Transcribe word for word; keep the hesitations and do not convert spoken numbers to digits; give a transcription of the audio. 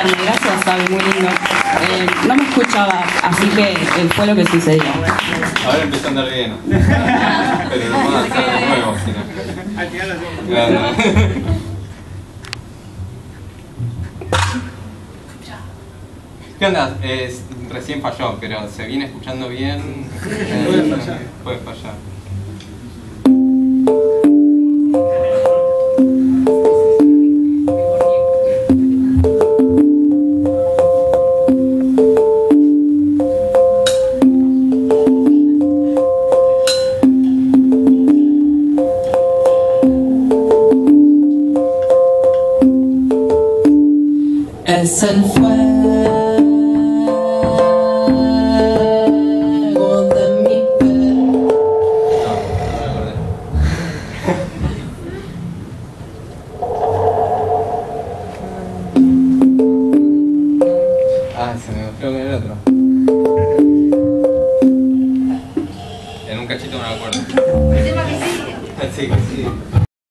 invitarme. Gracias, Savia, muy lindo. Eh, no me escuchaba, así que eh, fue lo que sucedió. Ahora empieza a andar bien. Pero no van a hacer de nuevo, si no. Claro. ¿Qué onda? Eh, recién falló, pero ¿se viene escuchando bien? Eh, puede fallar. Puede fallar. Es el fuego de mi pelo. No, no me acordé. Ah, se me mezcló con el otro. En un cachito me acuerdo. El tema que sigue. Sí, que sí.